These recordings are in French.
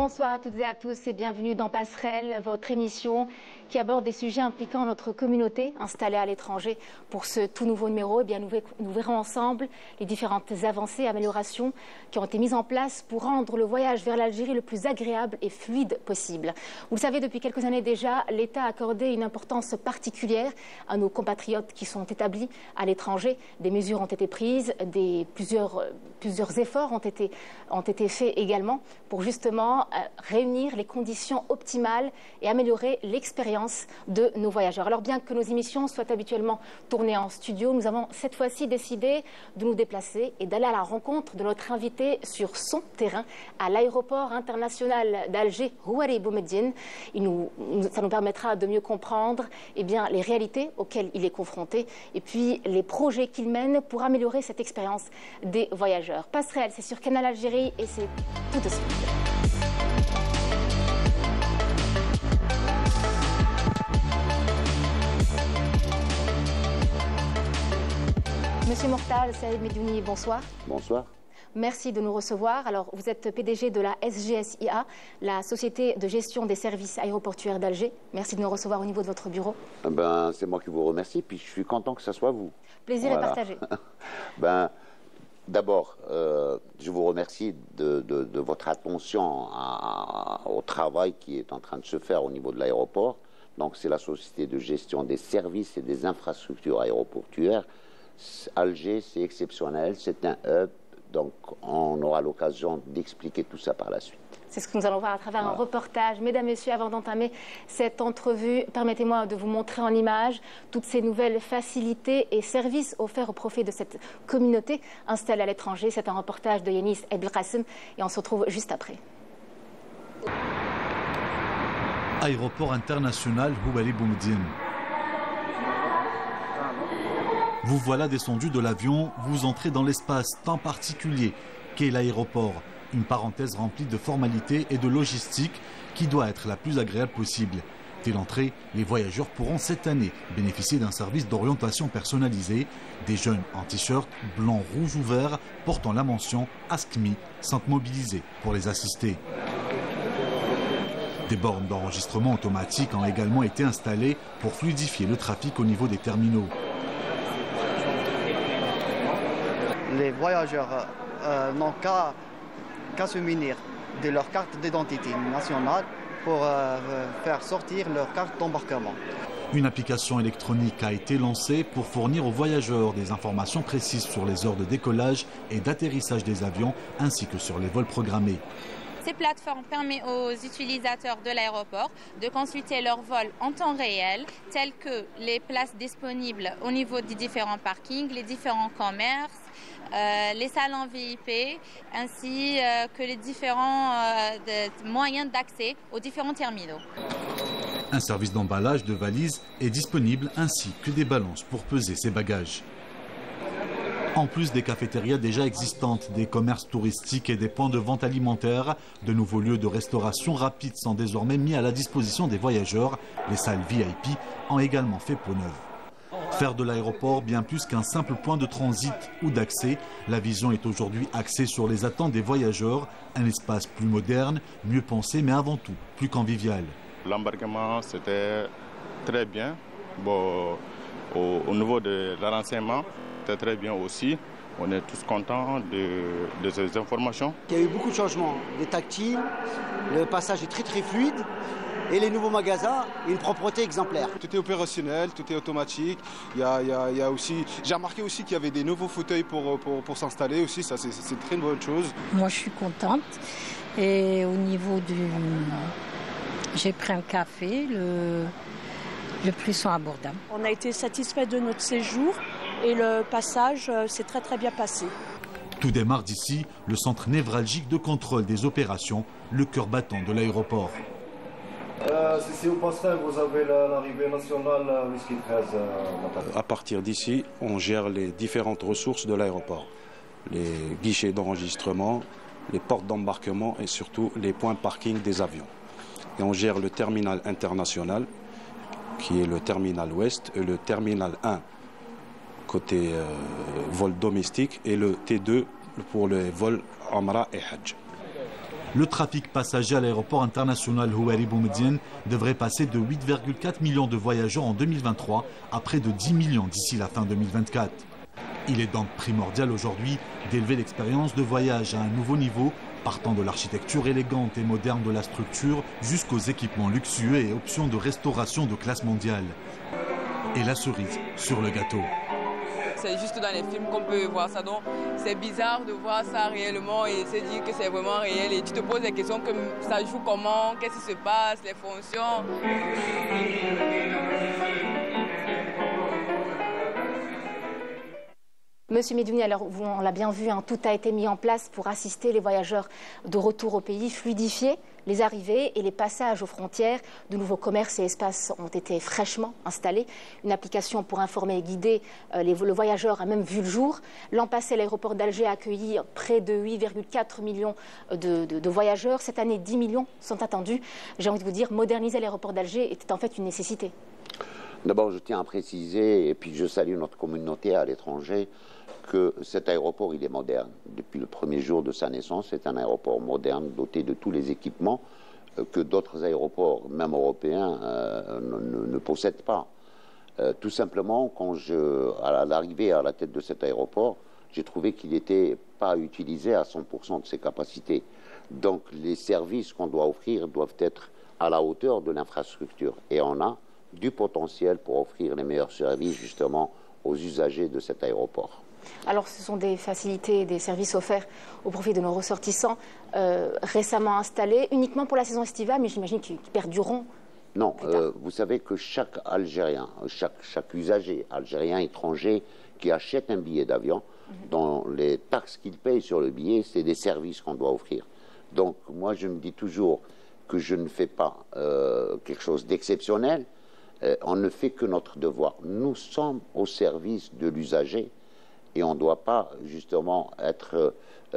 Bonsoir à toutes et à tous et bienvenue dans Passerelle, votre émission qui aborde des sujets impliquant notre communauté installée à l'étranger. Pour ce tout nouveau numéro, eh bien, nous verrons ensemble les différentes avancées et améliorations qui ont été mises en place pour rendre le voyage vers l'Algérie le plus agréable et fluide possible. Vous le savez, depuis quelques années déjà, l'État a accordé une importance particulière à nos compatriotes qui sont établis à l'étranger. Des mesures ont été prises, plusieurs efforts ont été faits également pour justement réunir les conditions optimales et améliorer l'expérience de nos voyageurs. Alors bien que nos émissions soient habituellement tournées en studio, nous avons cette fois-ci décidé de nous déplacer et d'aller à la rencontre de notre invité sur son terrain à l'aéroport international d'Alger, Houari Boumediene. Ça nous permettra de mieux comprendre les réalités auxquelles il est confronté et puis les projets qu'il mène pour améliorer cette expérience des voyageurs. Passerelle, c'est sur Canal Algérie et c'est tout de suite. Monsieur Mortal Saïd Medouni, bonsoir. Bonsoir. Merci de nous recevoir. Alors, vous êtes PDG de la SGSIA, la Société de gestion des services aéroportuaires d'Alger. Merci de nous recevoir au niveau de votre bureau. C'est moi qui vous remercie, puis je suis content que ce soit vous. Plaisir est partagé. D'abord, je vous remercie de votre attention au travail qui est en train de se faire au niveau de l'aéroport. Donc, c'est la Société de gestion des services et des infrastructures aéroportuaires. Alger, c'est exceptionnel, c'est un hub, donc on aura l'occasion d'expliquer tout ça par la suite. C'est ce que nous allons voir à travers un reportage. Mesdames, Messieurs, avant d'entamer cette entrevue, permettez-moi de vous montrer en image toutes ces nouvelles facilités et services offerts au profit de cette communauté installée à l'étranger. C'est un reportage de Yanis Ebelkassem et on se retrouve juste après. Aéroport international Houari Boumediene. Vous voilà descendu de l'avion, vous entrez dans l'espace tant particulier qu'est l'aéroport. Une parenthèse remplie de formalités et de logistique qui doit être la plus agréable possible. Dès l'entrée, les voyageurs pourront cette année bénéficier d'un service d'orientation personnalisé. Des jeunes en t-shirt blanc, rouge ou vert portant la mention Ask Me sont mobilisés pour les assister. Des bornes d'enregistrement automatique ont également été installées pour fluidifier le trafic au niveau des terminaux. Les voyageurs n'ont qu'à se munir de leur carte d'identité nationale pour faire sortir leur carte d'embarquement. Une application électronique a été lancée pour fournir aux voyageurs des informations précises sur les heures de décollage et d'atterrissage des avions ainsi que sur les vols programmés. Ces plateformes permettent aux utilisateurs de l'aéroport de consulter leurs vols en temps réel, tels que les places disponibles au niveau des différents parkings, les différents commerces, les salons VIP, ainsi que les différents moyens d'accès aux différents terminaux. Un service d'emballage de valises est disponible ainsi que des balances pour peser ses bagages. En plus des cafétérias déjà existantes, des commerces touristiques et des points de vente alimentaires, de nouveaux lieux de restauration rapide sont désormais mis à la disposition des voyageurs. Les salles VIP ont également fait peau neuve. Faire de l'aéroport bien plus qu'un simple point de transit ou d'accès, la vision est aujourd'hui axée sur les attentes des voyageurs, un espace plus moderne, mieux pensé mais avant tout plus convivial. L'embarquement c'était très bien, au niveau de l'enseignement, c'était très bien aussi. On est tous contents de ces informations. Il y a eu beaucoup de changements, des tactiles, le passage est très fluide et les nouveaux magasins, une propreté exemplaire. Tout est opérationnel, tout est automatique. Il y a aussi, j'ai remarqué aussi qu'il y avait des nouveaux fauteuils pour s'installer aussi, ça c'est une très bonne chose. Moi je suis contente et au niveau du... J'ai pris un café, le prix sont abordables. On a été satisfait de notre séjour et le passage s'est très bien passé. Tout démarre d'ici, le centre névralgique de contrôle des opérations, le cœur battant de l'aéroport. Si vous passerez, vous avez l'arrivée nationale Whisky 13. À partir d'ici, on gère les différentes ressources de l'aéroport. Les guichets d'enregistrement, les portes d'embarquement et surtout les points parking des avions. Et on gère le terminal international, qui est le terminal ouest, et le terminal 1, côté vol domestique, et le T2 pour les vols Amra et Hajj. Le trafic passager à l'aéroport international Houari Boumediene devrait passer de 8,4 millions de voyageurs en 2023 à près de 10 millions d'ici la fin 2024. Il est donc primordial aujourd'hui d'élever l'expérience de voyage à un nouveau niveau, partant de l'architecture élégante et moderne de la structure jusqu'aux équipements luxueux et options de restauration de classe mondiale. Et la cerise sur le gâteau. C'est juste dans les films qu'on peut voir ça, donc c'est bizarre de voir ça réellement et se dire que c'est vraiment réel. Et tu te poses des questions comme ça joue comment, qu'est-ce qui se passe, les fonctions. Monsieur Medouni, alors on l'a bien vu, tout a été mis en place pour assister les voyageurs de retour au pays, fluidifier les arrivées et les passages aux frontières. De nouveaux commerces et espaces ont été fraîchement installés. Une application pour informer et guider le voyageur a même vu le jour. L'an passé, l'aéroport d'Alger a accueilli près de 8,4 millions de voyageurs. Cette année, 10 millions sont attendus. J'ai envie de vous dire, moderniser l'aéroport d'Alger était en fait une nécessité. D'abord, je tiens à préciser, et puis je salue notre communauté à l'étranger, que cet aéroport, il est moderne. Depuis le premier jour de sa naissance, c'est un aéroport moderne, doté de tous les équipements que d'autres aéroports, même européens, ne possèdent pas. Tout simplement, à l'arrivée à la tête de cet aéroport, j'ai trouvé qu'il n'était pas utilisé à 100% de ses capacités. Donc, les services qu'on doit offrir doivent être à la hauteur de l'infrastructure. Et on a du potentiel pour offrir les meilleurs services, justement, aux usagers de cet aéroport. Alors, ce sont des facilités et des services offerts au profit de nos ressortissants récemment installés, uniquement pour la saison estivale, mais j'imagine qu'ils perdureront. Non, vous savez que chaque Algérien, chaque usager algérien étranger qui achète un billet d'avion, dans les taxes qu'il paye sur le billet, c'est des services qu'on doit offrir. Donc, moi, je me dis toujours que je ne fais pas quelque chose d'exceptionnel. On ne fait que notre devoir. Nous sommes au service de l'usager. Et on ne doit pas, justement, être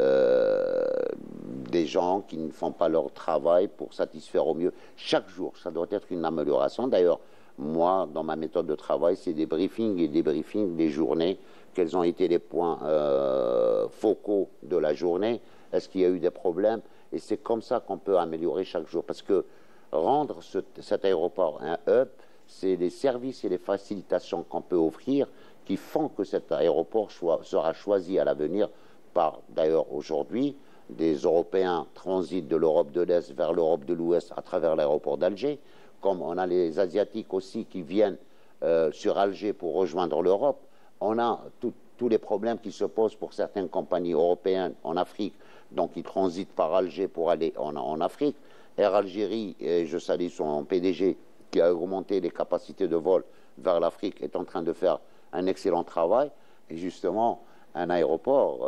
des gens qui ne font pas leur travail pour satisfaire au mieux. Chaque jour, ça doit être une amélioration. D'ailleurs, moi, dans ma méthode de travail, c'est des briefings et débriefings des journées. Quels ont été les points focaux de la journée? Est-ce qu'il y a eu des problèmes? Et c'est comme ça qu'on peut améliorer chaque jour. Parce que rendre cet aéroport un hub, c'est les services et les facilitations qu'on peut offrir qui font que cet aéroport sera choisi à l'avenir par, d'ailleurs aujourd'hui, des Européens transitent de l'Europe de l'Est vers l'Europe de l'Ouest à travers l'aéroport d'Alger, comme on a les Asiatiques aussi qui viennent sur Alger pour rejoindre l'Europe. On a tous les problèmes qui se posent pour certaines compagnies européennes en Afrique, donc ils transitent par Alger pour aller en Afrique. Air Algérie, et je salue son PDG, qui a augmenté les capacités de vol vers l'Afrique, est en train de faire un excellent travail. Et justement, un aéroport,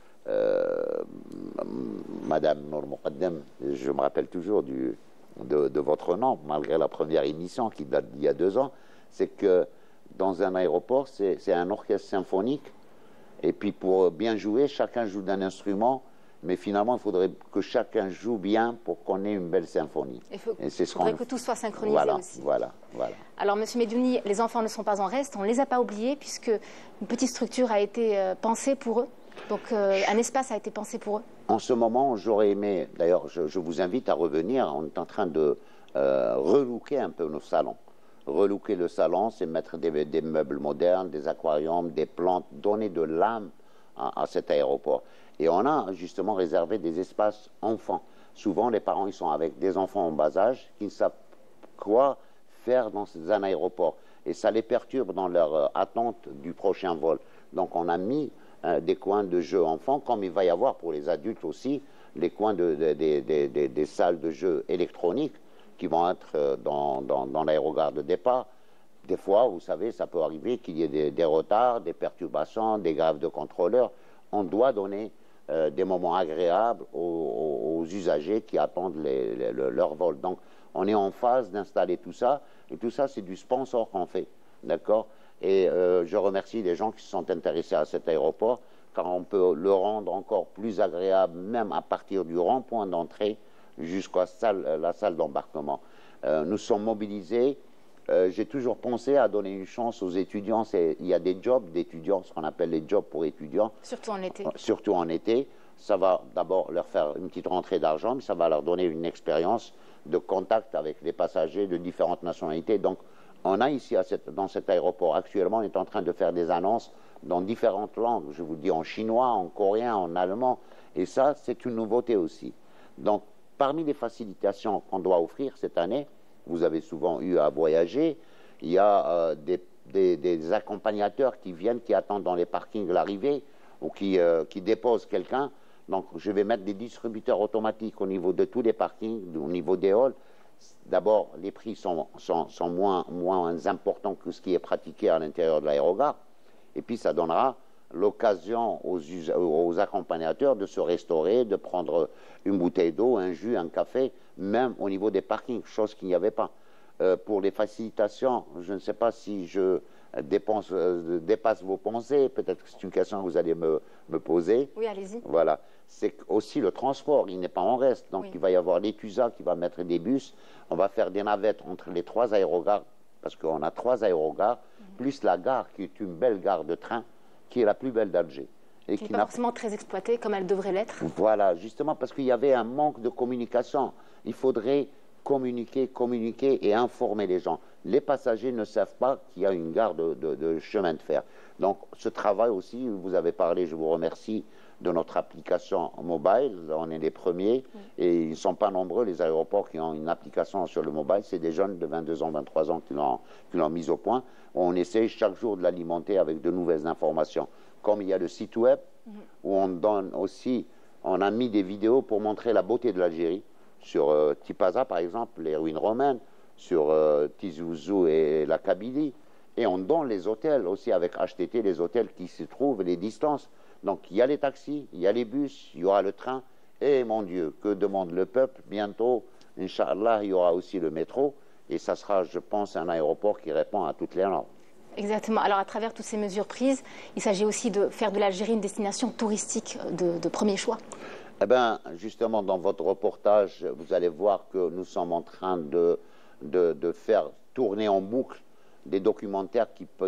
Madame Nour Moqaddem, je me rappelle toujours de votre nom, malgré la première émission qui date d'il y a 2 ans, c'est que dans un aéroport, c'est un orchestre symphonique. Et puis pour bien jouer, chacun joue d'un instrument. Mais finalement, il faudrait que chacun joue bien pour qu'on ait une belle symphonie. Il faudrait que tout soit synchronisé aussi. Voilà. Alors, Monsieur Medouni, les enfants ne sont pas en reste. On ne les a pas oubliés puisque une petite structure a été pensée pour eux. Donc, un espace a été pensé pour eux. En ce moment, j'aurais aimé, d'ailleurs, je vous invite à revenir. On est en train de relooker un peu nos salons. Relooker le salon, c'est mettre des meubles modernes, des aquariums, des plantes, donner de l'âme à cet aéroport. Et on a justement réservé des espaces enfants. Souvent, les parents ils sont avec des enfants en bas âge qui ne savent quoi faire dans un aéroport. Et ça les perturbe dans leur attente du prochain vol. Donc, on a mis des coins de jeux enfants, comme il va y avoir pour les adultes aussi, les coins des salles de jeux électroniques qui vont être dans l'aérogare de départ. Des fois, vous savez, ça peut arriver qu'il y ait des retards, des perturbations, des grèves de contrôleurs. On doit donner des moments agréables aux usagers qui attendent leur vol. Donc, on est en phase d'installer tout ça. Et tout ça, c'est du sponsor qu'on fait. D'accord? Et je remercie les gens qui se sont intéressés à cet aéroport, car on peut le rendre encore plus agréable, même à partir du rond-point d'entrée jusqu'à la salle d'embarquement. Nous sommes mobilisés. J'ai toujours pensé à donner une chance aux étudiants. Il y a des jobs d'étudiants, ce qu'on appelle les jobs pour étudiants. Surtout en été. Surtout en été. Ça va d'abord leur faire une petite rentrée d'argent, mais ça va leur donner une expérience de contact avec les passagers de différentes nationalités. Donc, on a ici, dans cet aéroport, actuellement, on est en train de faire des annonces dans différentes langues. Je vous dis en chinois, en coréen, en allemand. Et ça, c'est une nouveauté aussi. Donc, parmi les facilitations qu'on doit offrir cette année, vous avez souvent eu à voyager, il y a des accompagnateurs qui viennent, qui attendent dans les parkings l'arrivée ou qui déposent quelqu'un. Donc, je vais mettre des distributeurs automatiques au niveau de tous les parkings, au niveau des halls. D'abord, les prix sont moins importants que ce qui est pratiqué à l'intérieur de l'aérogare. Et puis, ça donnera l'occasion aux accompagnateurs de se restaurer, de prendre une bouteille d'eau, un jus, un café, même au niveau des parkings, chose qu'il n'y avait pas. Pour les facilitations, je ne sais pas si je dépasse vos pensées, peut-être que c'est une question que vous allez me poser. Oui, allez-y. Voilà. C'est aussi le transport, il n'est pas en reste. Donc, il va y avoir l'ETUSA qui va mettre des bus. On va faire des navettes entre les 3 aérogares, parce qu'on a 3 aérogares, plus la gare, qui est une belle gare de train, qui est la plus belle d'Alger. Et qui n'est pas forcément très exploitée comme elle devrait l'être. Voilà, justement parce qu'il y avait un manque de communication. Il faudrait communiquer et informer les gens. Les passagers ne savent pas qu'il y a une gare de chemin de fer. Donc, ce travail aussi, vous avez parlé, je vous remercie, de notre application mobile. On est les premiers et ils ne sont pas nombreux, les aéroports qui ont une application sur le mobile. C'est des jeunes de 22 ans, 23 ans qui l'ont mise au point. On essaie chaque jour de l'alimenter avec de nouvelles informations. Comme il y a le site web où on donne aussi, on a mis des vidéos pour montrer la beauté de l'Algérie. Sur Tipaza, par exemple, les ruines romaines, sur Tizi Ouzou et la Kabylie. Et on donne les hôtels aussi avec HTT, les hôtels qui se trouvent, les distances. Donc il y a les taxis, il y a les bus, il y aura le train. Et mon Dieu, que demande le peuple? Bientôt, Inch'Allah, il y aura aussi le métro. Et ça sera, je pense, un aéroport qui répond à toutes les normes. Exactement. Alors, à travers toutes ces mesures prises, il s'agit aussi de faire de l'Algérie une destination touristique de premier choix. Eh bien, justement, dans votre reportage, vous allez voir que nous sommes en train de faire tourner en boucle des documentaires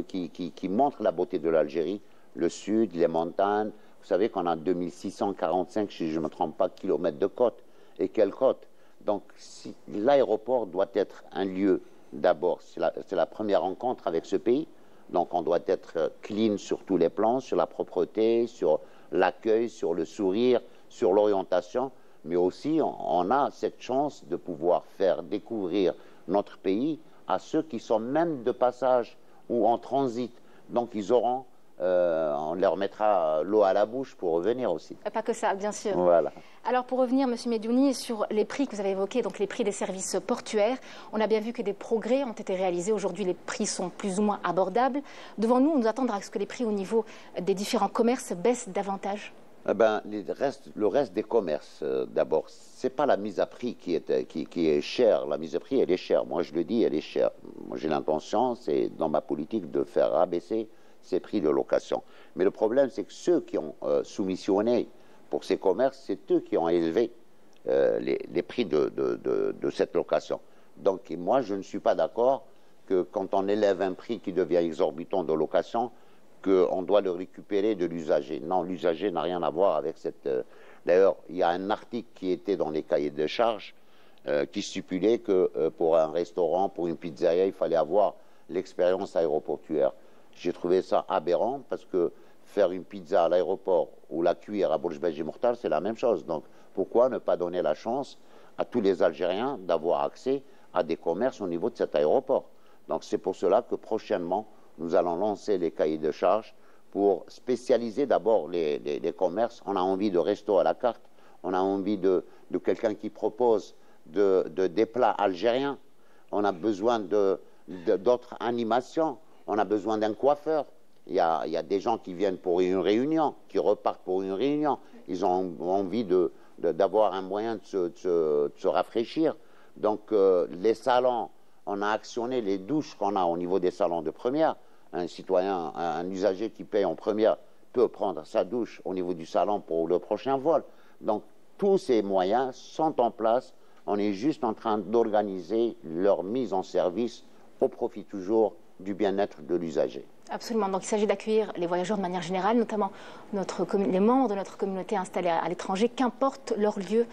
qui montrent la beauté de l'Algérie, le sud, les montagnes. Vous savez qu'on a 2645, si je ne me trompe pas, kilomètres de côte. Et quelle côte? Donc, l'aéroport doit être un lieu, d'abord, c'est la première rencontre avec ce pays. Donc, on doit être clean sur tous les plans, sur la propreté, sur l'accueil, sur le sourire, sur l'orientation. Mais aussi, on a cette chance de pouvoir faire découvrir notre pays à ceux qui sont même de passage ou en transit. Donc, ils auront, on leur mettra l'eau à la bouche pour revenir aussi. Pas que ça, bien sûr. Voilà. Alors, pour revenir, M. Mediouni, sur les prix que vous avez évoqués, donc les prix des services portuaires, on a bien vu que des progrès ont été réalisés. Aujourd'hui, les prix sont plus ou moins abordables. Devant nous, on nous attendra à ce que les prix au niveau des différents commerces baissent davantage? Eh ben, le reste des commerces, d'abord, ce n'est pas la mise à prix qui est chère. La mise à prix, elle est chère. Moi, je le dis, elle est chère. Moi, j'ai l'intention, c'est dans ma politique, de faire rabaisser ces prix de location. Mais le problème, c'est que ceux qui ont soumissionné pour ces commerces, c'est eux qui ont élevé les prix de cette location. Donc, moi, je ne suis pas d'accord que quand on élève un prix qui devient exorbitant de location, qu'on doit le récupérer de l'usager. Non, l'usager n'a rien à voir avec cette... D'ailleurs, il y a un article qui était dans les cahiers de charges qui stipulait que pour un restaurant, pour une pizzeria, il fallait avoir l'expérience aéroportuaire. J'ai trouvé ça aberrant parce que faire une pizza à l'aéroport ou la cuire à Bourj Beji Mokhtar, c'est la même chose. Donc, pourquoi ne pas donner la chance à tous les Algériens d'avoir accès à des commerces au niveau de cet aéroport? Donc, c'est pour cela que prochainement, nous allons lancer les cahiers de charges pour spécialiser d'abord les commerces. On a envie de resto à la carte, on a envie de quelqu'un qui propose des plats algériens, on a besoin d'autres animations, on a besoin d'un coiffeur. Il y a des gens qui viennent pour une réunion, qui repartent pour une réunion. Ils ont envie d'avoir un moyen de se rafraîchir. Donc les salons, on a actionné les douches qu'on a au niveau des salons de première. Un citoyen, un usager qui paye en première peut prendre sa douche au niveau du salon pour le prochain vol. Donc, tous ces moyens sont en place. On est juste en train d'organiser leur mise en service au profit toujours du bien-être de l'usager. Absolument. Donc il s'agit d'accueillir les voyageurs de manière générale, notamment les membres de notre communauté installés à l'étranger, qu'importe leur lieu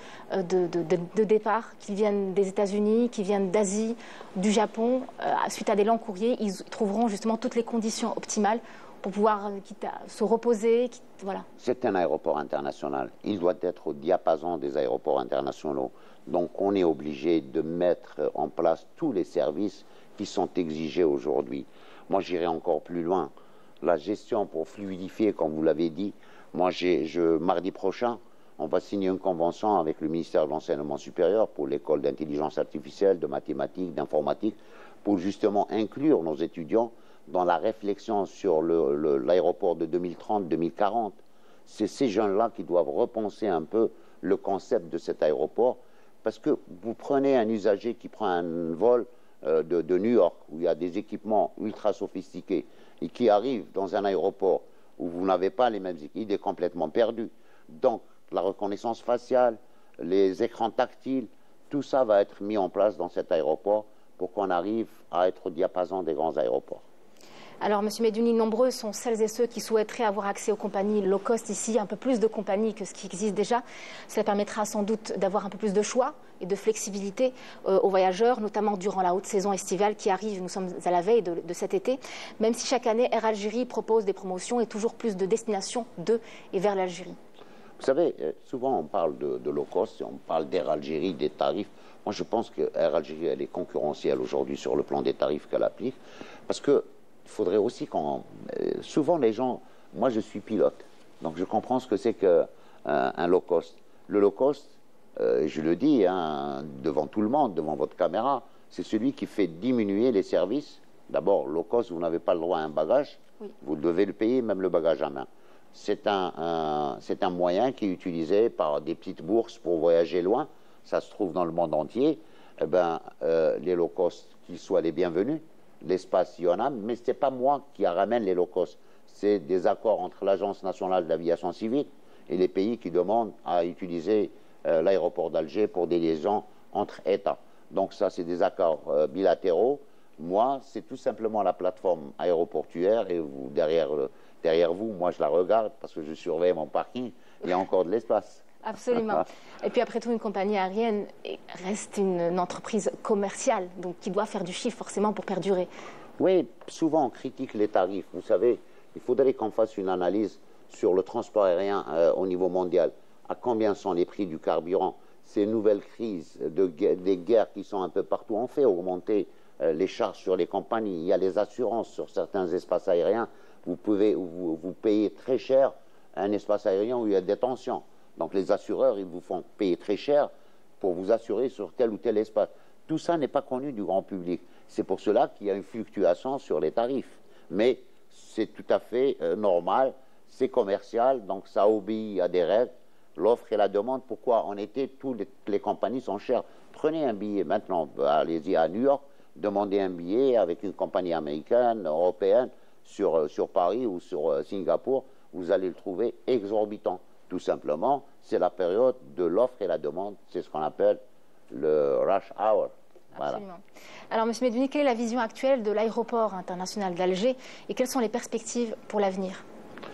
de départ, qu'ils viennent des États-Unis, qu'ils viennent d'Asie, du Japon. Suite à des longs courriers, ils trouveront justement toutes les conditions optimales pour pouvoir se reposer. Voilà. C'est un aéroport international. Il doit être au diapason des aéroports internationaux. Donc on est obligé de mettre en place tous les services qui sont exigés aujourd'hui. Moi, j'irai encore plus loin. La gestion pour fluidifier, comme vous l'avez dit, mardi prochain, on va signer une convention avec le ministère de l'Enseignement supérieur pour l'école d'intelligence artificielle, de mathématiques, d'informatique, pour justement inclure nos étudiants dans la réflexion sur l'aéroport de 2030-2040. C'est ces jeunes-là qui doivent repenser un peu le concept de cet aéroport, parce que vous prenez un usager qui prend un vol de New York, où il y a des équipements ultra sophistiqués, et qui arrive dans un aéroport où vous n'avez pas les mêmes équipements, il est complètement perdu. Donc, la reconnaissance faciale, les écrans tactiles, tout ça va être mis en place dans cet aéroport pour qu'on arrive à être au diapason des grands aéroports. Alors, M. Meduni, nombreux sont celles et ceux qui souhaiteraient avoir accès aux compagnies low cost ici, un peu plus de compagnies que ce qui existe déjà. Cela permettra sans doute d'avoir un peu plus de choix et de flexibilité aux voyageurs, notamment durant la haute saison estivale qui arrive. Nous sommes à la veille de cet été, même si chaque année, Air Algérie propose des promotions et toujours plus de destinations de et vers l'Algérie. Vous savez, souvent on parle de low cost, on parle d'Air Algérie, des tarifs. Moi, je pense que Air Algérie, elle est concurrentielle aujourd'hui sur le plan des tarifs qu'elle applique, parce que il faudrait aussi qu'on... souvent les gens... Moi, je suis pilote, donc je comprends ce que c'est qu'un low cost. Le low cost, je le dis devant tout le monde, devant votre caméra, c'est celui qui fait diminuer les services. D'abord, low cost, vous n'avez pas le droit à un bagage, oui. Vous devez le payer, même le bagage à main. C'est un moyen qui est utilisé par des petites bourses pour voyager loin. Ça se trouve dans le monde entier. Eh ben, les low cost, qu'ils soient les bienvenus. L'espace, il y en a, mais ce n'est pas moi qui ramène les low cost. C'est des accords entre l'Agence nationale de l'aviation civile et les pays qui demandent à utiliser l'aéroport d'Alger pour des liaisons entre États. Donc ça, c'est des accords bilatéraux. Moi, c'est tout simplement la plateforme aéroportuaire et vous, derrière vous, moi, je la regarde parce que je surveille mon parking. Il y a encore de l'espace. Absolument. Et puis après tout, une compagnie aérienne reste une entreprise commerciale, donc qui doit faire du chiffre forcément pour perdurer. Oui, souvent on critique les tarifs. Vous savez, il faudrait qu'on fasse une analyse sur le transport aérien au niveau mondial. À combien sont les prix du carburant? Ces nouvelles crises, des guerres qui sont un peu partout, ont fait augmenter les charges sur les compagnies. Il y a les assurances sur certains espaces aériens. Vous payez très cher un espace aérien où il y a des tensions. Donc les assureurs, ils vous font payer très cher pour vous assurer sur tel ou tel espace. Tout ça n'est pas connu du grand public. C'est pour cela qu'il y a une fluctuation sur les tarifs. Mais c'est tout à fait normal, c'est commercial, donc ça obéit à des règles. L'offre et la demande, pourquoi en été, toutes les compagnies sont chères. Prenez un billet maintenant, allez-y à New York, demandez un billet avec une compagnie américaine, européenne, sur Paris ou sur Singapour, vous allez le trouver exorbitant. Tout simplement, c'est la période de l'offre et la demande. C'est ce qu'on appelle le rush hour. Voilà. Absolument. Alors, M. Meduni, quelle est la vision actuelle de l'aéroport international d'Alger et quelles sont les perspectives pour l'avenir?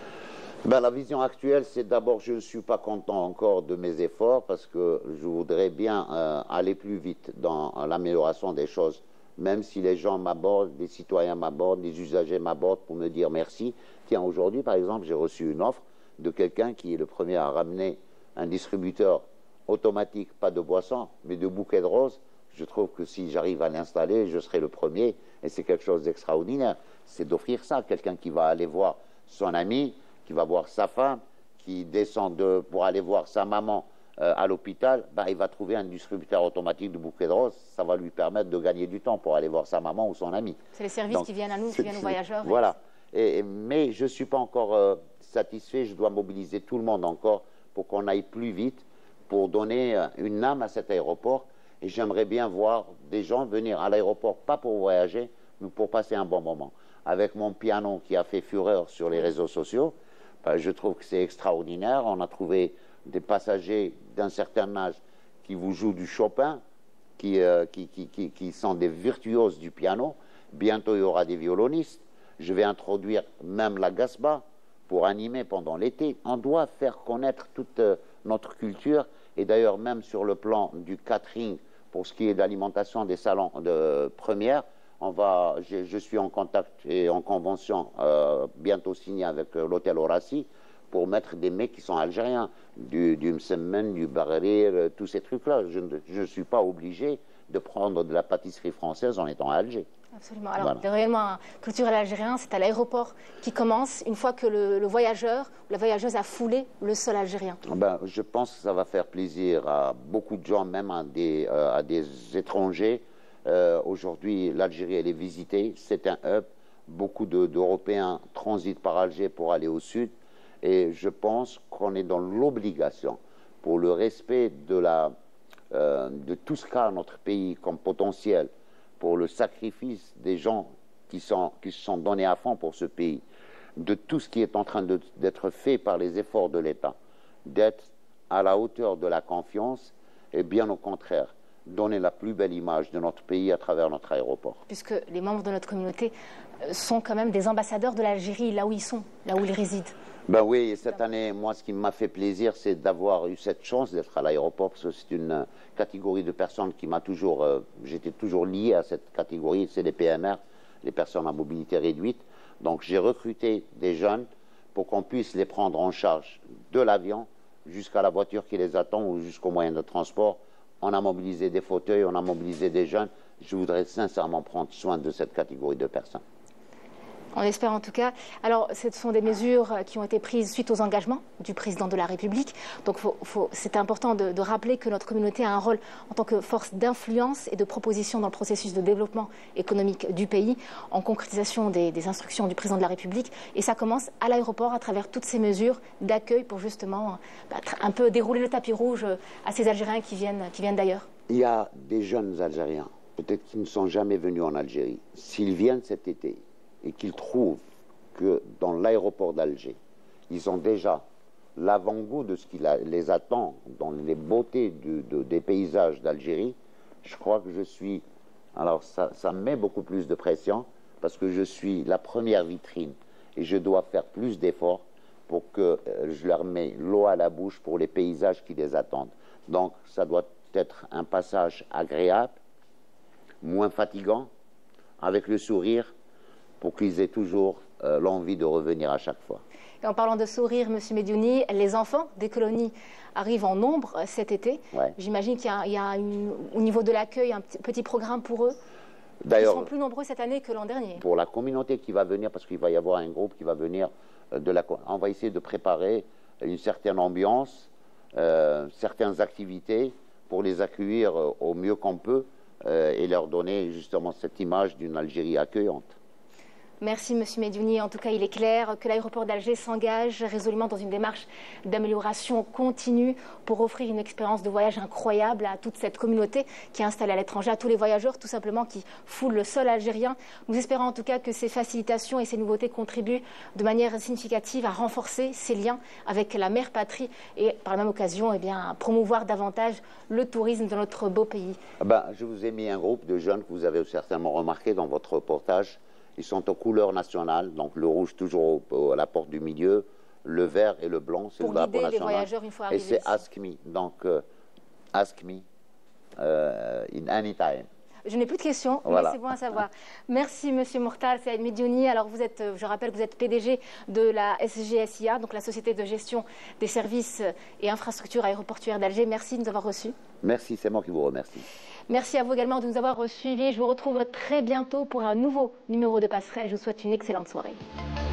La vision actuelle, c'est d'abord, je ne suis pas content encore de mes efforts parce que je voudrais bien aller plus vite dans l'amélioration des choses. Même si les gens m'abordent, des citoyens m'abordent, des usagers m'abordent pour me dire merci. Tiens, aujourd'hui, par exemple, j'ai reçu une offre de quelqu'un qui est le premier à ramener un distributeur automatique, pas de boissons, mais de bouquets de roses. Je trouve que si j'arrive à l'installer, je serai le premier, et c'est quelque chose d'extraordinaire. C'est d'offrir ça à quelqu'un qui va aller voir son ami, qui va voir sa femme, qui descend pour aller voir sa maman à l'hôpital, il va trouver un distributeur automatique de bouquets de roses. Ça va lui permettre de gagner du temps pour aller voir sa maman ou son ami. C'est les services qui viennent à nous, qui viennent aux voyageurs. Voilà. Mais je ne suis pas encore satisfait. Je dois mobiliser tout le monde encore pour qu'on aille plus vite, pour donner une âme à cet aéroport. Et j'aimerais bien voir des gens venir à l'aéroport, pas pour voyager, mais pour passer un bon moment. Avec mon piano qui a fait fureur sur les réseaux sociaux, je trouve que c'est extraordinaire. On a trouvé des passagers d'un certain âge qui vous jouent du Chopin, qui sont des virtuoses du piano. Bientôt, il y aura des violonistes. Je vais introduire même la Gasba pour animer pendant l'été. On doit faire connaître toute notre culture. Et d'ailleurs, même sur le plan du catering, pour ce qui est d'alimentation des salons de première, je suis en contact et en convention bientôt signée avec l'hôtel Horaci pour mettre des mets qui sont algériens, du msemen, du barir, tous ces trucs-là. Je ne suis pas obligé de prendre de la pâtisserie française en étant à Alger. Absolument. Alors, le rayonnement culturel algérien, c'est à l'aéroport qui commence une fois que le voyageur ou la voyageuse a foulé le sol algérien. Je pense que ça va faire plaisir à beaucoup de gens, même à des étrangers. Aujourd'hui, l'Algérie, elle est visitée. C'est un hub. Beaucoup d'Européens transitent par Alger pour aller au sud. Et je pense qu'on est dans l'obligation, pour le respect de tout ce qu'a notre pays comme potentiel, pour le sacrifice des gens qui se sont donnés à fond pour ce pays, de tout ce qui est en train d'être fait par les efforts de l'État, d'être à la hauteur de la confiance, et bien au contraire, donner la plus belle image de notre pays à travers notre aéroport. Puisque les membres de notre communauté sont quand même des ambassadeurs de l'Algérie, là où ils sont, là où ils résident. Ben oui, et cette année, moi, ce qui m'a fait plaisir, c'est d'avoir eu cette chance d'être à l'aéroport, parce que c'est une catégorie de personnes qui m'a toujours... j'étais toujours lié à cette catégorie, c'est les PMR, les personnes à mobilité réduite. Donc j'ai recruté des jeunes pour qu'on puisse les prendre en charge de l'avion jusqu'à la voiture qui les attend ou jusqu'au moyen de transport. On a mobilisé des fauteuils, on a mobilisé des jeunes. Je voudrais sincèrement prendre soin de cette catégorie de personnes. On espère en tout cas. Alors, ce sont des mesures qui ont été prises suite aux engagements du président de la République. Donc, c'est important de rappeler que notre communauté a un rôle en tant que force d'influence et de proposition dans le processus de développement économique du pays, en concrétisation des instructions du président de la République. Et ça commence à l'aéroport à travers toutes ces mesures d'accueil pour justement un peu dérouler le tapis rouge à ces Algériens qui viennent d'ailleurs. Il y a des jeunes Algériens, peut-être qui ne sont jamais venus en Algérie. S'ils viennent cet été, et qu'ils trouvent que dans l'aéroport d'Alger, ils ont déjà l'avant-goût de ce qui les attend dans les beautés des paysages d'Algérie, je crois que je suis... Alors ça me met beaucoup plus de pression parce que je suis la première vitrine et je dois faire plus d'efforts pour que je leur mette l'eau à la bouche pour les paysages qui les attendent. Donc ça doit être un passage agréable, moins fatigant, avec le sourire, pour qu'ils aient toujours l'envie de revenir à chaque fois. Et en parlant de sourire, M. Mediouni, les enfants des colonies arrivent en nombre cet été. Ouais. J'imagine qu'il y a au niveau de l'accueil un petit programme pour eux. Ils sont plus nombreux cette année que l'an dernier. Pour la communauté qui va venir, parce qu'il va y avoir un groupe qui va venir, on va essayer de préparer une certaine ambiance, certaines activités pour les accueillir au mieux qu'on peut et leur donner justement cette image d'une Algérie accueillante. Merci M. Mediouni. En tout cas, il est clair que l'aéroport d'Alger s'engage résolument dans une démarche d'amélioration continue pour offrir une expérience de voyage incroyable à toute cette communauté qui est installée à l'étranger, à tous les voyageurs tout simplement qui foulent le sol algérien. Nous espérons en tout cas que ces facilitations et ces nouveautés contribuent de manière significative à renforcer ces liens avec la mère patrie et par la même occasion à promouvoir davantage le tourisme de notre beau pays. Je vous ai mis un groupe de jeunes que vous avez certainement remarqué dans votre reportage. Ils sont aux couleurs nationales, donc le rouge toujours à la porte du milieu, le vert et le blanc, c'est le drapeau national. Les voyageurs une fois arrivés. Et c'est Ask Me, donc Ask Me in any time. Je n'ai plus de questions, voilà. Mais c'est bon à savoir. Merci M. Mortal Saïd Mediouni. Alors je rappelle que vous êtes PDG de la SGSIA, donc la Société de gestion des services et infrastructures aéroportuaires d'Alger. Merci de nous avoir reçus. Merci, c'est moi qui vous remercie. Merci à vous également de nous avoir suivis. Je vous retrouve très bientôt pour un nouveau numéro de Passerelle. Je vous souhaite une excellente soirée.